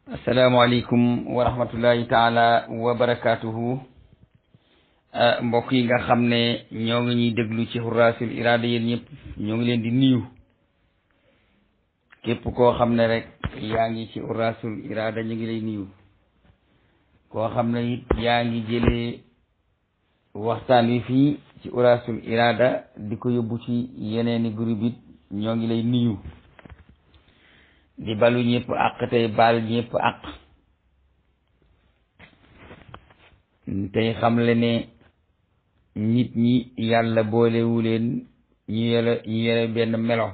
asalaamaaleykum wa rahmatullahi taala wa barakaatuhu. mbokk yi nga xam ne ñoo ngi ñuy déglu ci Xurraasul Iraada yéen ñëpp ñoo ngi leen di nuyu. képp koo xam ne rek yaa ngi ci Xurraasul Iraada ñu ngi lay nuyu. koo xam ne it yaa ngi jëlee waxtaan wi fii ci Xurraasul Iraada di ko yóbbu ci yeneeni groupe it ñoo ngi lay nuyu. di balu ñëpp àq tey baal ñëpp àq tey xamle ne nit ñi yàlla boolewu leen ñu yore benn melo.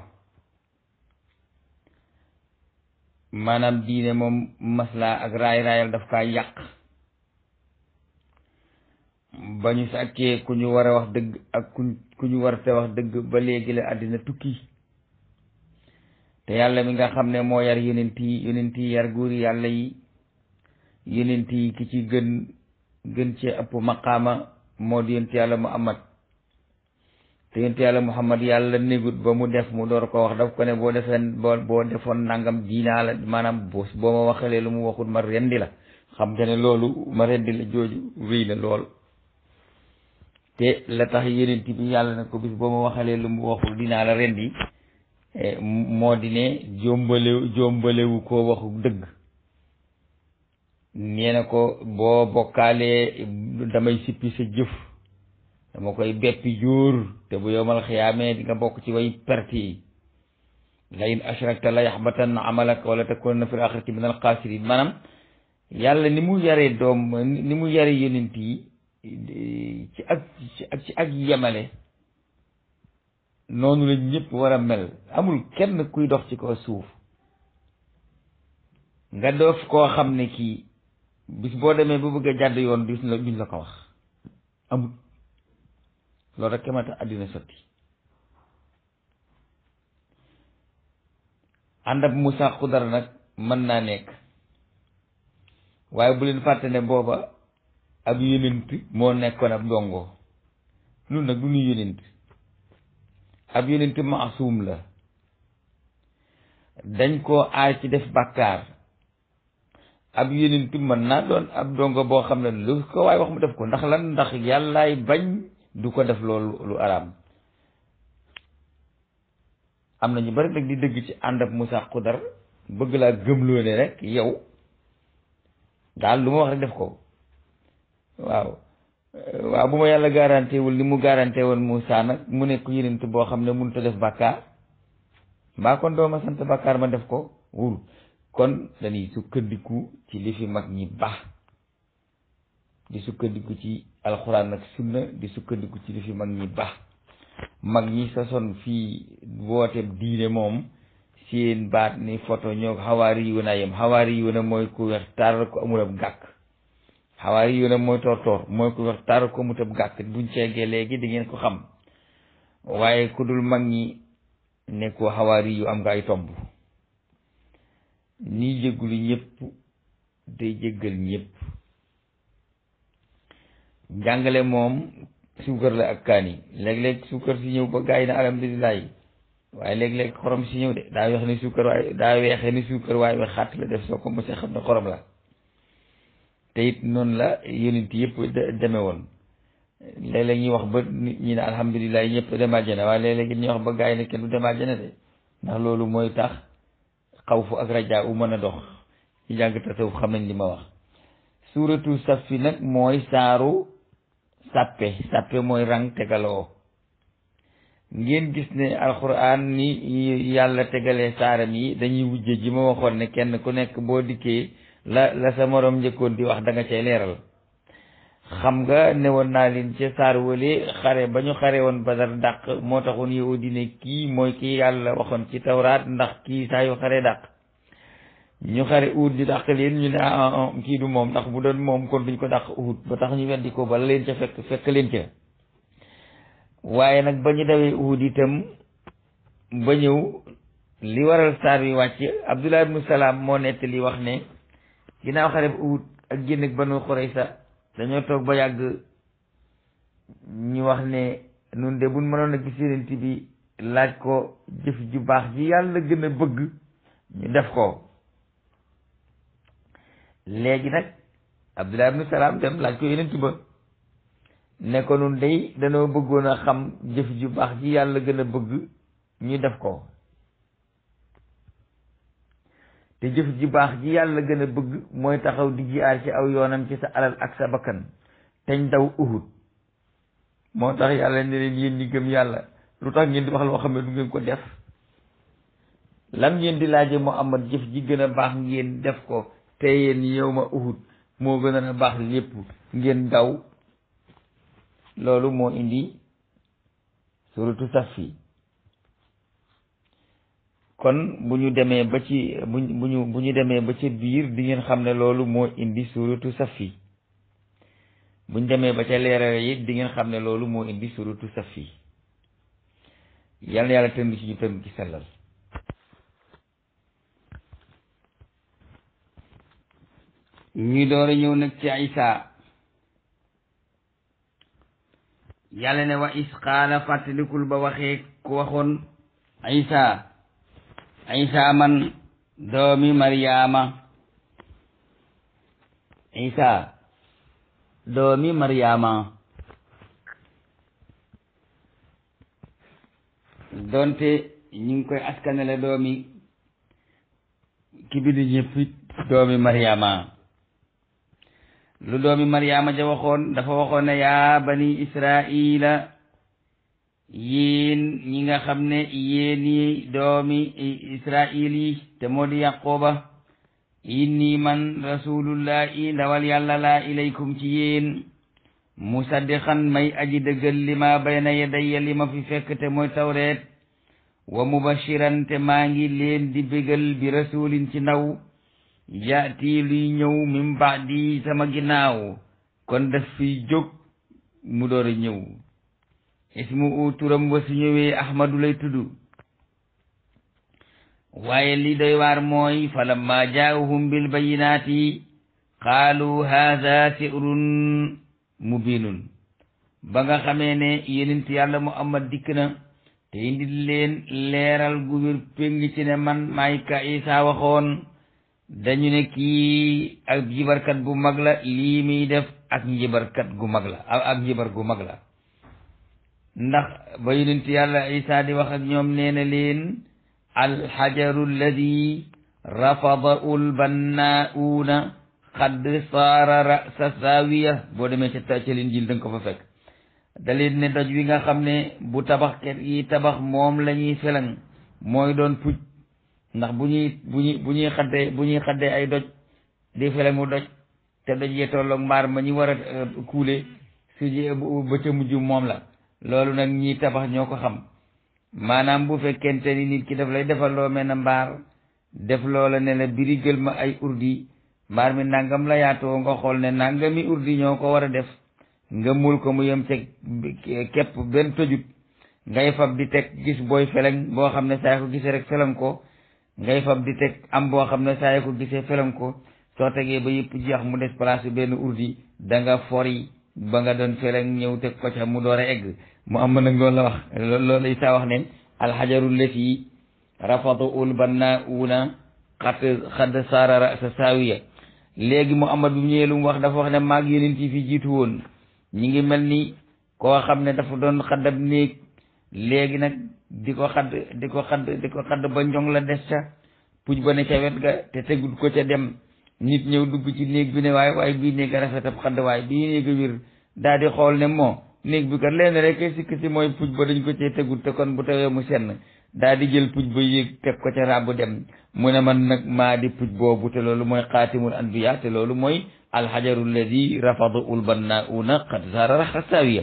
maanaam diine moom maslaa ak raayal daf kaa yàq ba ñu sàkkee ku ñu war a wax dëgg ak ku ñu war te wax dëgg ba léegi la àddina tukki. te yàlla mi nga xam ne moo yar yonent yi yar góori yàlla yi yonent yi ki ci gën ci ëpp maqaama moo di yonent yàlla Muhammad. te yonent yàlla Muhammad yàlla négut ba mu def mu door ko wax daf ko ne boo defoon nangam diinaa la maanaam boo ma waxalee lu mu waxut ma rendi la. xam nga ne loolu ma rendi la jooju rëy na lool. te la tax yonent bi yàlla ne ko bis boo ma waxalee lu mu waxul dinaa la rendi moo di ne jombalewu koo waxu dëgg. nee na ko boo bokkaalee damay sippi sa jëf dama koy beppi jóor te bu yowmal xiyaamee di nga bokk ci way perte yi. la in ashrakta la yaxbatanna amalak wala takunanna fil axirati min al xaasirin. maanaam yàlla ni mu yaree ni mu yaree yonent yi ci ak yemale noonu la ñëpp war a mel. amul kenn kuy dox ci ko suuf nga doof koo xam ne kii bis boo demee ba bëgg a jàdd yoon duñ la ko wax. amul loolu rek kemata àddina sotti. ànd ab Musaa Xudar nag mën naa nekk waaye bu leen fàtte ne booba ab yonent moo nekkoon ab ndongo. nun nag du ñu yonent. ab yonent maasum la dañ koo aar ci def bàkkaar. ab yonent mën naa doon ab dongo boo xam ne lu ko waaye wax mu def ko ndax lan ndax yàllaay bañ du ko def loolu lu araam. am na ñu bari nag di dëgg ci ànd ab Musaa Xudar bëgg laa gëmloo ne rek yow daal lu ma wax rek def ko. waaw bu ma yàlla garanté wul ni mu garanté woon Moussa nag mu nekk yonent boo xam ne mënut a def bàkkaar mbaa kon doo ma sant bàkkaar ma def ko wul. kon dañuy sukkandiku ci li fi mag ñi baax di sukkandiku ci alxuraan ak sunna di sukkandiku ci li fi mag ñi baax. mag ñi sasoon fii woote diine moom seen baat ni photo ñoo xawaari yu na yem. xawaari yu na mooy ku weex taar ko amul ab gàkk. xawaari yu na mooy toor mooy ku weex taar ko amul ab gàkk. buñ ceegee léegi di ngeen ko xam waaye ku dul mag ñi ne ko xawaari yu am nga ay tomb. nii jéggulu ñëpp day jéggal ñëpp. jàngale moom suukar la ak kaani. léeg-léeg suukar si ñëw ba gaa yi na alhamdulilah waaye léeg-léeg xorom si ñëw de daa weex ni suukar waaye daa weexee ni suukar waaye we xàtt la def soo ko mosee xam ne xorom la. te it noonu la yonent yëpp deme woon. léeg-léeg ñuy wax ba nit ñi ne alhamdulilah ñëpp dem àjjana waaye léeg-léeg ñuy wax ba gaa yi ne kenn du dem àjjana de ndax loolu mooy tax xawfu ak rajaa u mën a dox. ci jàng tasawuf xam nañ li ma wax. suuratu Safi nag mooy saaru sàppe mooy rang tegaloo. ngeen gis ne alxuraan ni yàlla tegalee saaram yi dañuy wujje ji ma waxoon ne kenn ku nekk boo dikkee la sa moroom njëkkoon di wax da nga cay leeral. xam nga ne woon naa leen ca saar wale xare ba ñu xare woon Badar dàq moo taxoon yow di ne kii mooy kii yàlla waxoon ci tawraat ndax kii saa yu xare dàq. ñu xare Uhud ñu dàq leen ñu ne kii du moom ndax bu doon moom kon duñ ko dàq Uhud ba tax ñu weddi ko bala leen ca fekk leen ca. waaye nag ba ñu dawee Uhud itam ba ñëw li waral saar wi wàcc Abdullah ibnu Salaam moo nettali wax ne ginnaaw xare bu Uhud ak génn ak Banu Xurayza dañoo toog ba yàgg ñu wax ne nun de buñ mënoon a gis yonent bi laaj ko jëf ju baax ji yàlla gën a bëgg ñu def ko. léegi nag Abdullah ibnu Salaam dem laaj ko yonent ba ne ko nun day danoo bëggoon a xam jëf ju baax ji yàlla gën a bëgg ñu def ko te jëf ju baax ji yàlla gën a bëgg mooy taxaw di jihaad ci aw yoonam ci sa alal ak sa bakkan teñ daw Uhud moo tax yàlla ne leen yéen ñi gëm yàlla lu tax ngeen di wax loo xam ne du ngeen ko def lam ngeen di laaje Muhammad jëf ji gën a baax ngeen def ko te yéen yawma Uhud moo gën a baax lépp ngeen daw loolu moo indi suratu Safi kon bu ñu demee ba ci bu ñu demee ba ci biir di ngeen xam ne loolu moo indi suratu Safi bu ñu demee ba ca leerale yi di ngeen xam ne loolu moo indi suratu Safi yal na yàlla tënk ci ñu tënk ci sellal ñuy door a ñëw nag ci Isa yàlla ne wa isqaala fàttalikul ba waxee ku waxoon Isa man doomi Maryaama Isa doomi Maryaama donte ñu ngi koy askanale doomi ki bi di ñëpp doomi Maryaama lu doomi Maryaama ja waxoon dafa waxoon ne yaa bani Israila yéen ñi nga xam ne yéeni doomi Israil yi te moo di Yaqooba inni man rasulullahi ndawal yàlla laa ilaykum ci yéen musaddiqan may aji dëggal li ma bayna yadayya li ma fi fekk te mooy tawreet wa mubashiran te maa ngi leen di bégal bi rasulin ci ndaw yaati luy ñëw min baadi sama ginnaaw kon daf fiy jóg mu door a ñëw ismu turam wa su ñëwee Ahmadu lay tudd waaye li doy waar mooy falamma jaahum bil bayinaati qaalu haada sihrun mubinun ba nga xamee ne yonent yàlla Muhammad dikk na te indi leen leeral gu wér péng ci ne man maay ka Isa waxoon dañu ne kii ak njibarkat bu mag la lii muy def ak njibarkat gu mag la ak njibar gu mag la ndax ba yonent yàlla Isa di wax ak ñoom nee na leen alxajaru alladi rafadahu lbannaauuna xad saara rasa saawiya boo demee ca Linjiil danga ko fa fekk da leen ne doj wi nga xam ne bu tabaxkat yi tabax moom la ñuy felang mooy doon puj ndax bu ñuy xaddee ay doj di felangu doj te doj yee tolloog mbaar ma ñu war a kuule su ba ca mujj moom la loolu nag ñi tabax ñoo ko xam maanaam bu fekkente ni nit ki daf lay defal loo mel ne mbaar def loola ne la birigal ma ay urdi mbaar mi nangam la yaatoo nga xool ne nangami urdi ñoo ko war a def nga mul ko mu yem ca képp benn tojut ngay fab di teg gis booy feleng boo xam ne saa ko gisee rek felang ko ngay fab di teg am boo xam ne saa ko gisee felang ko soo tegee ba yëpp jeex mu des place benn urdi da nga fori ba nga doon feleng ñëw teg ko ca mu door a egg mu am nag loolu la wax loolu Isaa wax ne alxajaru lati rafatu ul bannauna xadd saara rasa saawiya léegi Muhammad bi mu ñëwee lu mu wax dafa wax ne maag yeneen ci fi jiitu woon ñi ngi mel ni koo xam ne dafa doon xaddab néeg léegi nag di ko xadd ba njong la des ca puj ba ne ca wet ga te tegut ko ca dem nit ñëw dugg ci néeg bi ne waaye bii néeg a rafetab xadd waaye bii néeg a wir daal di xool ne moo néeg bi kat leen rek sikk si mooy puj ba dañ ko cee tegut te kon bu tawee mu senn daal di jël puj ba yéeg teg ko ca ràbb dem mu ne man nag maa di puj boobu te loolu mooy xaatimul anbiya te loolu mooy alxajaru alladi rafadu ul bannauna qad saara raxa saawiya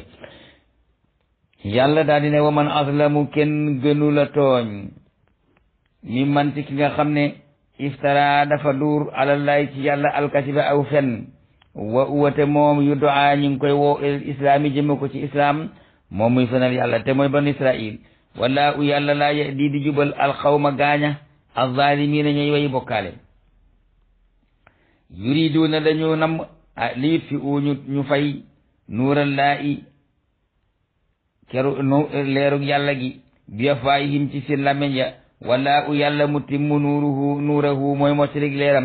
yàlla daal di ne wa man aslamu kenn gënu la tooñ mi manti ki nga xam ne iftara dafa duur alallahi ci yàlla alkasiba aw fen wa uwate moom yu doa ñu ngi koy woo islaam yi jëme ko ci islam moom muy fenal yàlla te mooy banu israil wala u yàlla laa yahdi di jubal alxawma gaaña alzaalimiina ñuy way bokkaale yuriduuna dañu nam li yut fi u ñu fay nuurallaahi keru leerug yàlla gi bi afwaahihim ci seen làmmeñ ya wala u yàlla mutimmu nuurahu mooy mottalik leeram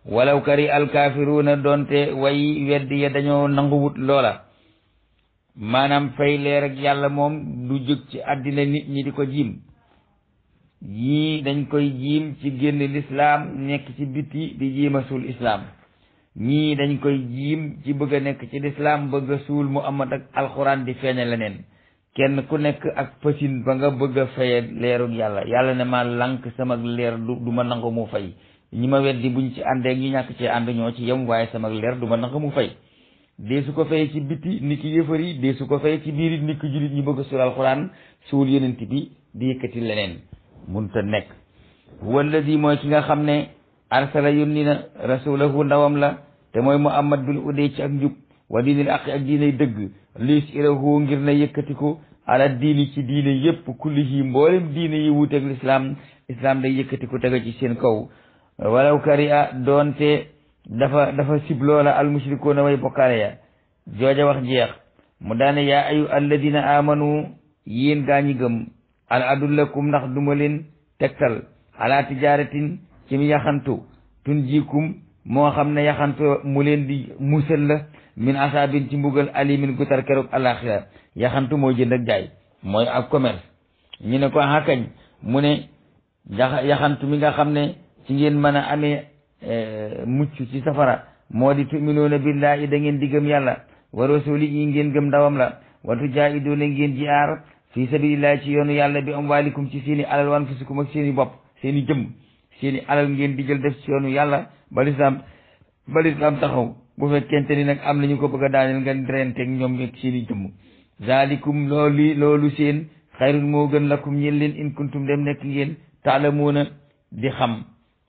walaw kari alkaafiruuna doonte way weddi ya dañoo nanguwut loola maanaam fay leer ak yàlla moom du jóg ci àddina nit ñi di ko jiim ñii dañ koy jiim ci génn lislaam nekk ci biti di jiima suul islaam ñii dañ koy jiim ci bëgg a nekk ci lislaam bëgg a suul Muhammad ak alxuraan di feeña leneen kenn ku nekk ak pësin ba nga bëgg a faye leerug yàlla yàlla ne ma lànk sama leer du ma nangu mu fay ñi ma weddi buñ ci àndee ñu ñàkk ci ànd ñoo ci yem waaye sama leer du ma nangu mu fay dee su ko fay ci biti ni ki yëfar yi dee su ko fay ci biir ni ki jullit ñi bëgg a suul alxuraan suul yonent bi di yëkkati leneen munta nekk walladi mooy ki nga xam ne arsala yónni na rasulahu ndawam la te mooy Muhammad bil udee ci ak njub wa diinil aqi ak diinay dëgg liis irahu ngir na yëkkati ko ala diini ci diine yépp kullihi mboolem diine yi wuuteeg lislaam islaam day yëkkati ko tega ci seen kaw walaw kariya doonte dafa sib loola almushrikuuna way bokkaale ya jooja wax jeex mu daane yaa ayu alladina amanu yéen gaa ñi gëm al adullakum ndax duma leen tegtal ala tijaratin ci mi yaxantu tunjikum moo xam ne yaxantu mu leen di musal la min asaabin ci mbugal alimin gu tar keroog alaxira yaxantu moo jënd ak jaay mooy ak commerce ñu ne ko xakañ mu ne yaxantu mi nga xam ne ci ngeen mën a amee mucc ci safara moo di tuminuuna billahi da ngeen di gëm yàlla wa rasuli yi ngeen gëm ndawam la wa tujaahiduuna ngeen jihaar fi sabilillahi ci yoonu yàlla bi amwaalikum ci seeni alal wa anfusikum ak seeni bopp seeni jëmm seeni alal ngeen di jël def ci yoonu yàlla ba lislaam taxaw bu fekkente ni nag am nañu ko bëgg a daaneel nga renteeg ñoom ak seeni jëmm zalikum loolu seen xayrun moo gën lakum ñeen leen in kuntum dem nekk ngeen taalamuuna di xam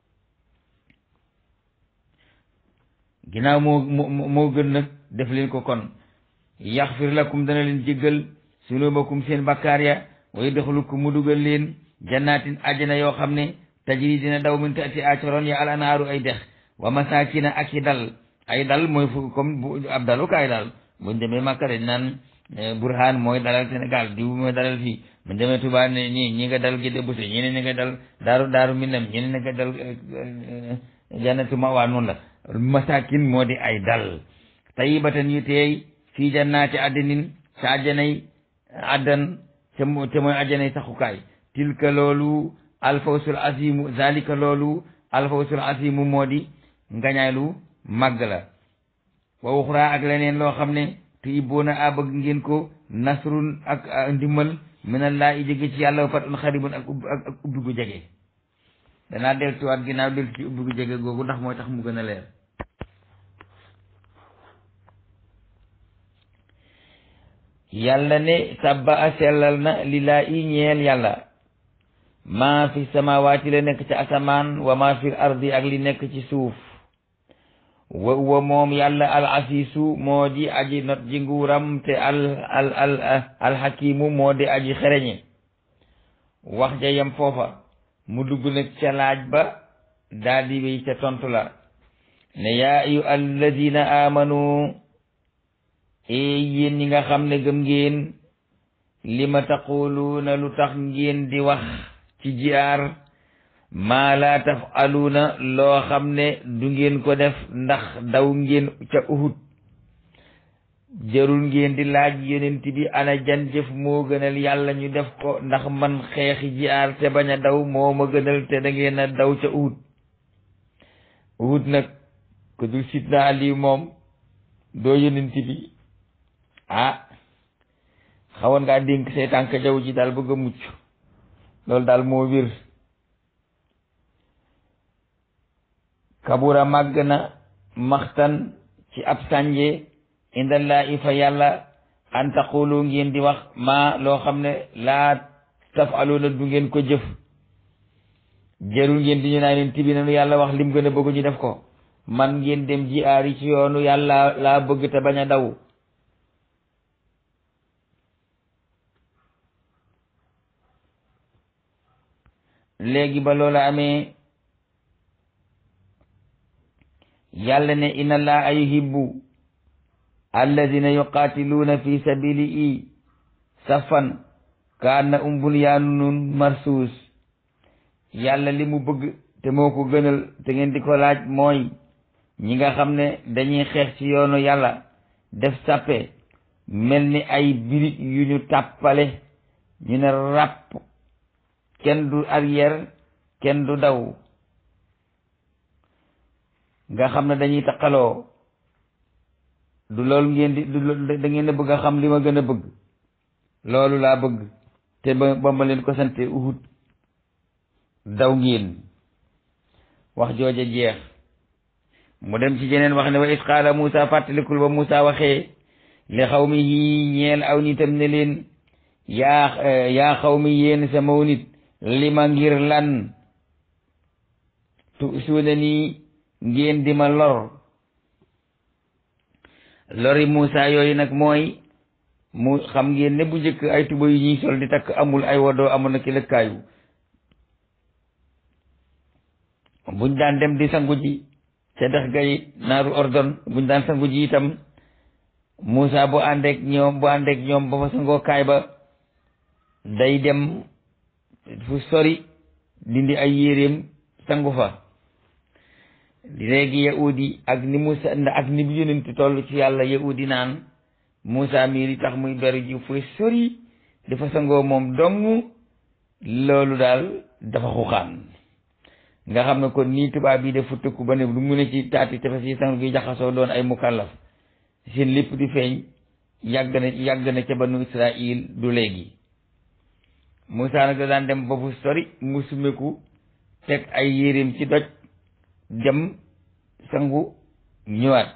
ginnaaw moo gën nag def leen ko kon yaxfir lakum dana leen jéggal sunubakum seen bakkaar ya wa yadxulukum mu dugal leen jannaatin ajjana yoo xam ne tajri dina daw min taati acoroon ya al anaaru ay dex wa masakina ak i dal ay dal mooy fu comme bu ab dalukaay daal buñ demee Makka dañ naan Burhaan mooy dalal Sénégal diw mooy dalal fii buñ demee Touba ne ñi nga dal Gédé Bousse ñeneen ñi nga dal daaru Minam ñeneen ñi nga dal jannatu ma'wa noonu la masakin moo di ay dal tayyibatan yu teey fii jannaati adnin sa ajjanay addan te mooy ajjanay saxukaay tilka loolu alfawsul azimu zalika loolu alfawsul azimu moo di ngañaalu màgg la wa uxra ak leneen loo xam ne te ibboona a bëgg ngeen ko nasrun ak ndimbal minallahi jóge ci yàlla fatun xaribun ak ubbi gu jege danaa deltuwaat ginnaaw deltu ci ubbi gu jege googu ndax mooy tax mu gën a leer yàlla ne sabba a sellal na lillaahi ñeel yàlla maa fi samawaati la nekk ci asamaan wa maa fi ardi ak li nekk ci suuf wa moom yàlla al asiisu moo di aji not ji nguuram te al hakimu moo di aji xereñe wax ja yam foofa mu dugg nag ca laaj ba daal di wéy ca tontu la ne yaa ayu alladina amanu yéen ñi nga xam ne gëm ngeen lima taquluuna lu tax ngeen di wax ci jihaar maa laa tafaluuna loo xam ne du ngeen ko def ndax daw ngeen ca Uhud jarul ngeen di laaj yonent bi ana jan jëf moo gënal yàlla ñu def ko ndax man xeexi jihaar te bañ a daw moo ma gënal te da ngeen a daw ca Uhud nag ko dul Sidna Ali moom doo yonent bi xawoon ngaa dénk say tànk jaww ji daal bëgg a mucc loolu daal moo wér kabura màgg na maxtan ci ab sànje indallahi fa yàlla an taqulu ngeen di wax maa loo xam ne laa tafaluuna du ngeen ko jëf jarul ngeen di ñu naa leen tibi nanu yàlla wax lim gën a bëgg ñu def ko man ngeen dem jihaar yi ci yoonu yàlla laa bëgg te bañ a daw léegi ba loola amee yàlla ne inna allaha yuhibbu alladina yuqatiluuna fi sabilihi safan kaannahum bunyaanun marsuus yàlla li mu bëgg te moo ko gënal te ngeen di ko laaj mooy ñi nga xam ne dañuy xeex ci yoonu yàlla def sàppe mel ni ay birig yu ñu tàppale ñu ne ràpp kenn du arrière kenn du daw nga xam ne dañuy taqaloo du loolu ngeen di da ngeen a bëgg a xam li ma gën a bëgg loolu laa bëgg te ba ma leen ko sante Uhud daw ngeen wax jooja jeex mu dem ci jeneen wax ne wa is qaala Muusa fàttalikul ba Muusa waxee li xawmihi ñeel aw nitam ne leen yaa xawmi yéen sama nit li ma ngir lan tu suuna nii ngeen di ma lori Muusa yooyu nag mooy mu xam ngeen ne bu njëkk ay tuba yu ñuy sol di takk amul ay woddoo amoon na ki lëkkaayu buñ daan dem di sangu ji ca dex ga it naaru ordon buñ daan sangu ji itam Muusa bu àndeek ñoom ba fa sangoo kaay ba day dem fu sori dindi ay yéreem sangu fa léegi yahudi ak ni Muusa ak ni bu yonent toll ci yàlla yahudi naan Muusa mii li tax muy beru ji fu sori dafa sangoo moom dong loolu daal dafa xuxaan nga xam ne kon nii tubaab yi dafa tëkku ba ne lu mu ne ci taati tefes yi sangu gi jaxasoo doon ay mukallaf seen lépp di feeñ yàgg na ca banu Israil du léegi Muusa nag da daan dem ba fu sori mu sumeku teg ay yéreem ci doj dem sangu ñëwaat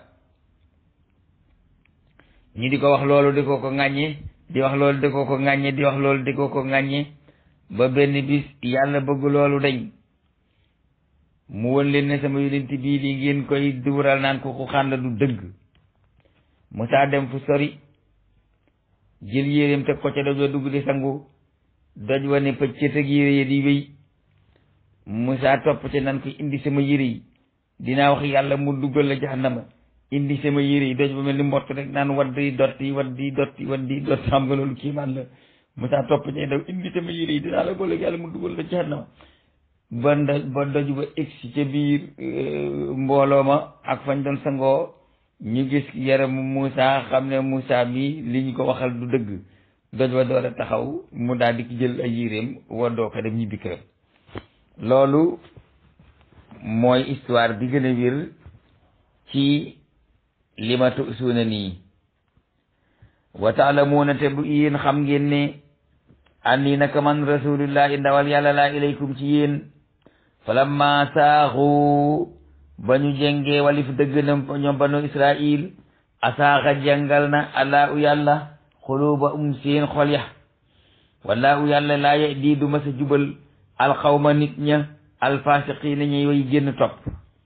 ñi di ko wax loolu di ko ŋàññe di wax loolu di ko ŋàññe di wax loolu di ko ŋàññe ba benn bis yàlla bëgg loolu dañ mu won leen ne sama yonent bii li ngeen koy duural naan ko ku xànd du dëgg Muusa dem fu sori jël yéreem teg ko ca doj wa dugg di sangu doj wa ne pëccët ak yére yi di wéy Muusa topp ca nan ko indi sama yére yi dinaa wax yàlla mu duggal la jahannama indi sama yére yi doj ba mel ni mbott rek naan waddi dotti xam nga loolu kiimaan la Muusa topp ca daw indi sama yére yi dinaa la boole yàlla mu duggal la jahannama ba doj ba egsi ca biir mbooloo ma ak fañ doon sangoo ñu gis yaramu Muusa xam ne Muusa mi li ñu ko waxal du dëgg doj wa door a taxaw mu daal di jël ay yéreem waddoo ko dem ñibbi këram loolu mooy histoire bi gën a wér ci limatu suuna nii wa taalamuuna te bu yéen xam ngeen ne anni naka man rasulillahi ndawal yàlla laa ilaykum ci yéen falamma saaxu ba ñu jengee walif dëgg na ñoom banu Israil asaaxa jàngal na allahu yàlla xuluba seen xol ya wallahu yàlla laa yahdi du mas a jubal alxawma nit ña alfasiqiina ñuy way génn topp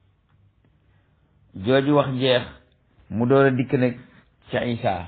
jooju wax jeex mu door a dikk nag ca Isa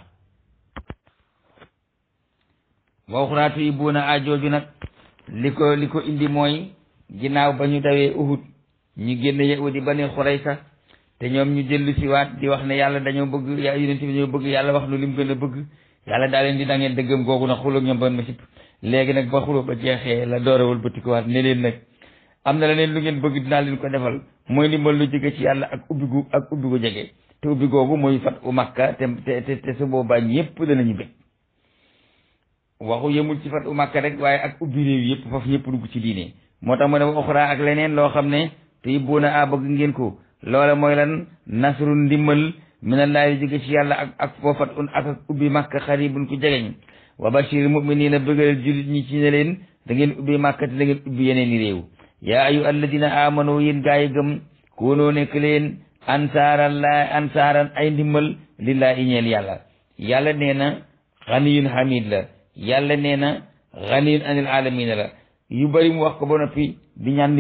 waxuraatu yi buuna a jooju nag li ko indi mooy ginnaaw ba ñu dawee Uhud ñu génn yahudi Bani Xuraysa te ñoom ñu dellu si waat di wax ne yàlla dañoo bëgg yonent bi dañoo bëgg yàlla wax nu lim gën a bëgg yàlla daa leen di dangeen dëggam googu nag xulóog ñoom ban ma sipp léegi nag ba xulóo ba jeexee la doorewal bëtikuwaat ne leen nag am na leneen lu ngeen bëgg dinaa leen ko defal mooy ndimbal lu jóge ci yàlla ak ubbi gu jege te ubbi googu mooy fat u Makka te su boobaa ñëpp danañu bëgg waxu yemul ci fat u Makka rek waaye ak ubbi réew yëpp foofu ñëpp dugg ci diine moo tax mu ne wa uxraa ak leneen loo xam ne te buuna a bëgg ngeen ko loola mooy lan nasru ndimbal minallahi jóge ci yàlla ak foofat un ak ubbi Makka xaribun ku jegeñ wa bashir muminina bëggalal jullit ñi ci ne leen da ngeen ubbi Makka te da ngeen ubbi yeneen i réew yaa ayu alladina amanu yéen gaa yi gëm koonoo nekk leen ansaaran ay ndimbal lillahi ñeel yàlla yàlla nee na xaniyun hamid la yàlla nee na xaniyun anil alamina la yu bari mu wax ko ba noppi di ñaan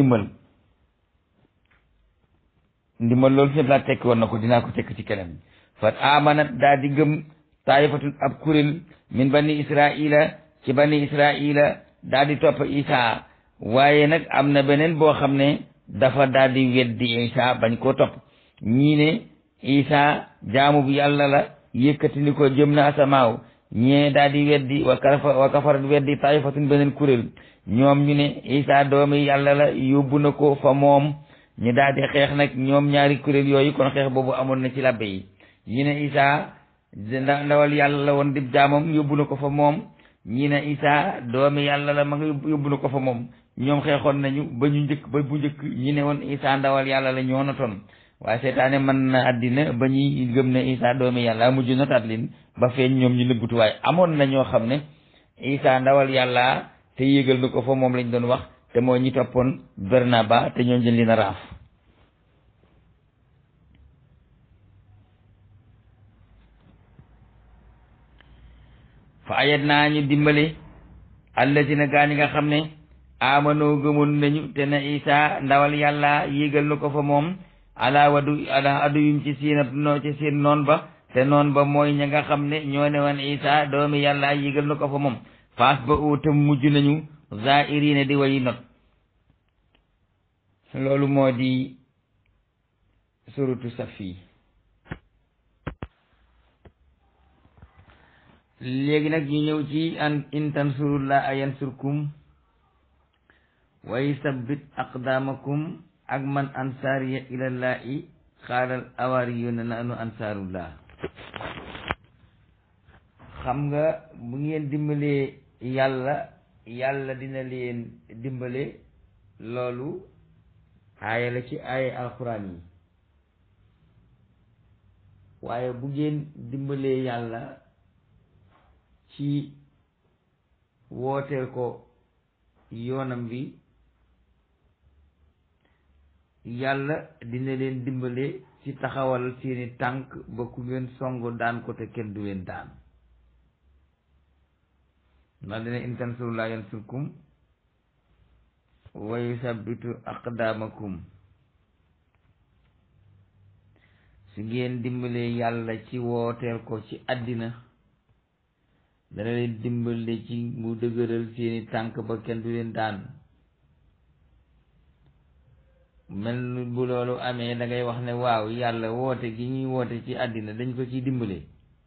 ndimbal loolu fi laa tekki woon na ko dinaa ko tekk ci keneen fa amanat daa di gëm taayifatun ab kuréel min bani israila ci bani israila daa di topp Isa waaye nag am na beneen boo xam ne dafa daal di weddi Isa bañ koo topp ñii ne Isa jaamu bi yàlla la yëkkati ni ko jëm na asamaaw ñee daal di weddi wa kafarat weddi taayifatun beneen kuréel ñoom ñu ne Isa doomi yàlla la yóbbu na ko fa moom ñu daal di xeex nag ñoom ñaari kuréel yooyu. kon xeex boobu amoon na ci labbe yi ñi ne Isa ndawal yàlla la woon dib jaamam yóbbu na ko fa moom ñi ne Isa doomi yàlla la ma nga yóbbu na ko fa moom. ñoom xeexoon nañu ba bu njëkk ñi ne woon Isa ndawal yàlla la ñoo notoon waaye seytaane mën na àddina ba ñuy gëm ne Isa doomi yàlla mujj notaat leen ba feeñ ñoom ñu nëbbutu waaye amoon na ñoo xam ne Isa ndawal yàlla te yéegal na ko fa moom lañ doon wax te mooy ñi toppoon Barnaba te ñoom jën leen a raaf. fa ayat naa ñu dimbali allazina gaa ñi nga xam ne amanoo gëmoon nañu te ne Isa ndawal yàlla yéegal na ko fa moom ala aduyum ci seen noon ba te noon ba mooy ña nga xam ne ñoo ne woon Isa doomi yàlla yéegal na ko fa moom faas ba utam mujj nañu zairine di way not. loolu moo di suratu Safi. léegi nag ñu ñëw ci in tansurullah yansurkum wa yusabbit aqdamakum ak man ansariya ilallahi xaalal awariyuna nahnu ansarullah. xam nga bu ngeen dimbalee yàlla dina leen dimbale. loolu aaya la ci aaya alxuraan yi waaye bu ngeen dimbalee yàlla ci wooteel ko yoonam bi yàlla dina leen dimbale ci taxawal seeni tànk ba ku ngeen songu daan ko te kenn du leen daan. ndax dina in tansurullah yansurkum wa yusabbitu aqdamakum. su ngeen dimbalee yàlla ci wooteel ko ci àddina dana leen dimbale ci mu dëgëral seeni tànk ba kenn du leen daan. mel bu loolu amee da ngay wax ne waaw yàlla woote gi ñuy woote ci àddina dañ ko ciy dimbale.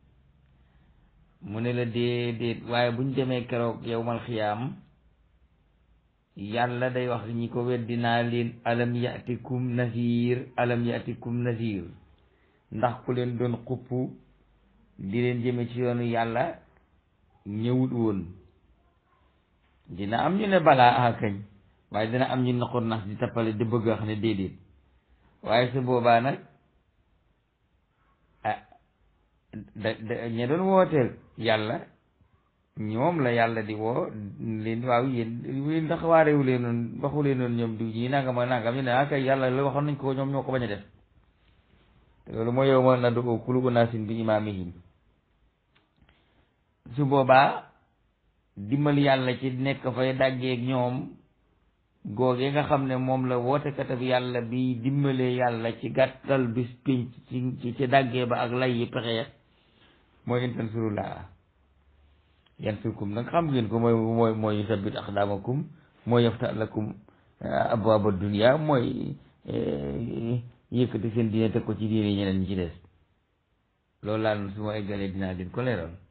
mu ne la déedéet waaye buñ demee keroog yawmal xiyaam yàlla day wax ñi ko weddi naa leen alam yatikum nazir ndax ku leen doon xupp di leen jëme ci yoonu yàlla ñëwut woon. dina am ñu ne balaa kañ waaye dina am ñu naqoon nax di tappale di bëgg a xam ne déedéet. waaye su boobaa nag ña doon wooteel yàlla ñoom la yàlla di woo leen waaw yéen ndax waarewu leen noonu waxu leen noonu ñoom diw ñii nangam ak nangam ñu ne kay yàlla la waxoon nañ ko ñoom ñoo ko bañ a def. loolu mooy yow ma nad'u kulla unaasin bi imaamihim. su boobaa dimbali yàlla ci nekk fay dàggeeg ñoom googee nga xam ne moom la wootekat bi yàlla bi dimbalee yàlla ci gàttal bis pénc ci dàggee ba ak lay yi pexe ya mooy in tansurullah yansurkum nag xam ngeen ko mooy yusabbit aqdamakum mooy yafta lakum abwaaba dunya mooy yëkkati seen diine teg ko ci diine ñeneen ñi ci des. loolu laa su ma eggalee dinaa leen ko leeral.